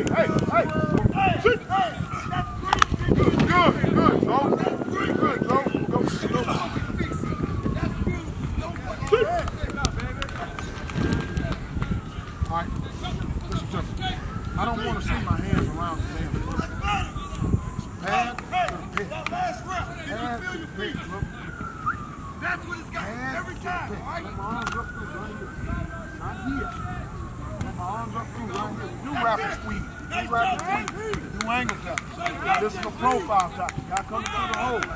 I don't want to see my hands around the damn foot. Pad to the pit. Pad to the pit. That's what it's got every time. Let my arms up through right here. Not here. Let my arms up through right here. Do rapid squeeze. Do rapid squeeze. Do angle tap. This is a profile tap. Y'all coming through the hole.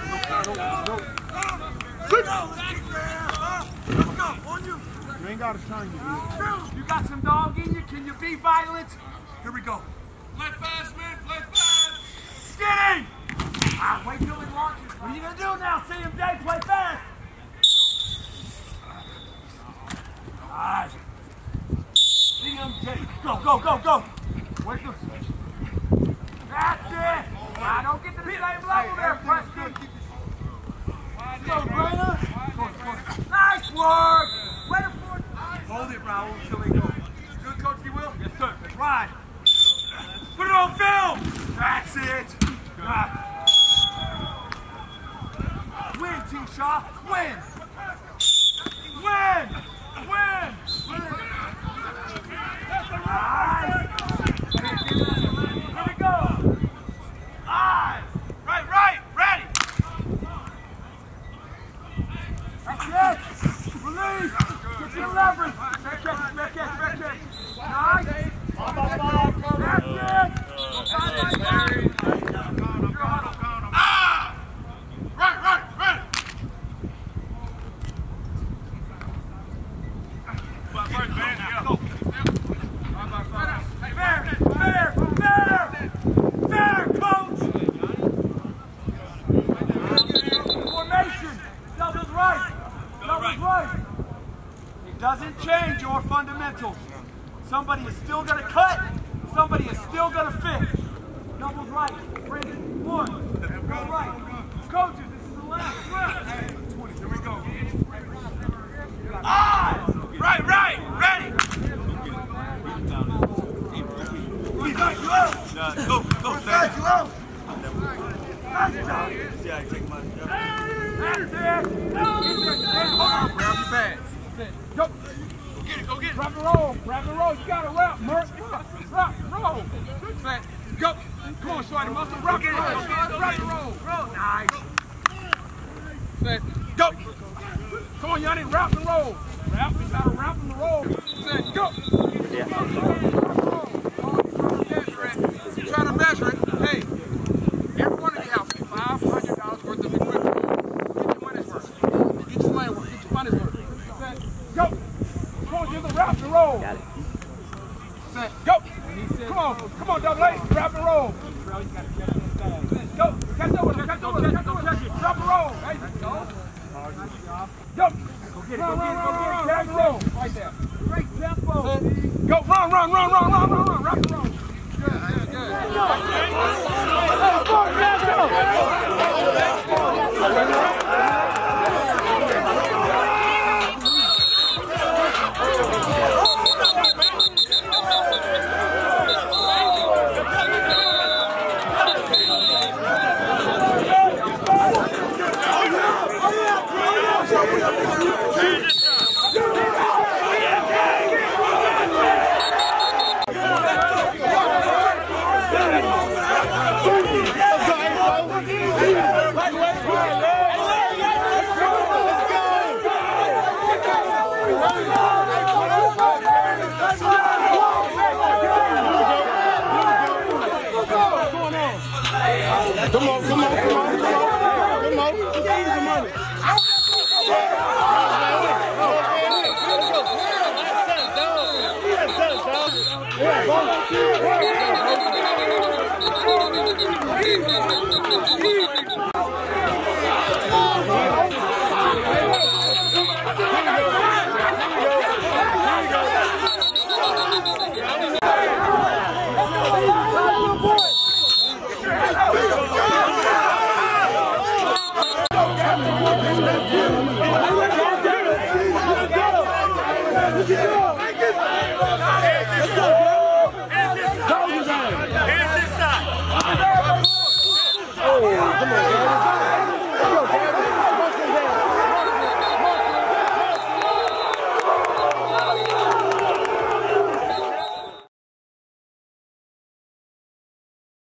You ain't got to turn your head. You got some dog in you? Can you be violent? Here we go. Play fast, man. Play fast. Skinny! Ah, wait till he launches. What are you going to do now, CMJ? Play fast. Nice. CMJ. Go, go, go, go. Wait till... That's it. Ah, don't get to the same level there, Preston. Go, Brandon. Nice work. Wait for it. Hold it, Raul, until they go. Good, Coach, you will? Yes, sir. That's right. Put it on film. That's it. Win, T-Shaw. Win. Win. Win. Nice. Here we go. Right. Ready. That's it. Release. Get your leverage. Back catch. Nice. That's it. Right. First man, go. Fair, coach. Formation. Doubles right. It doesn't change your fundamentals. Somebody is still going to cut. Somebody is still going to finish. Doubles right. Brendan, one. Go right. Coaches, this is the last round. Here we go. Right. Ready. We got you out. Go, got you out. See how you take my job. That's it. Grab your bag. Go. Go get it. Grab the roll. You got to wrap, Merc. Rock, roll. Go. Come on, Shorty. Muscle. Rock it. Rock the roll. Nice. Go. Come on, Yanni. Wrap and roll. You got to wrap and roll. Go. Try to measure it. Hey, every one of you have $500 worth of equipment. Get your money's worth. Get your money's worth. Go. Come on, do the wrap and roll. Got it. Go. Come on, double A. Wrap and roll. Go. Catch it. Drop and roll. Hey, go. Go. Get it. Run. Catch and roll. Right there. Great tempo. Go. Run. Rock and roll. Good. Come on. Just ease the money. Easy.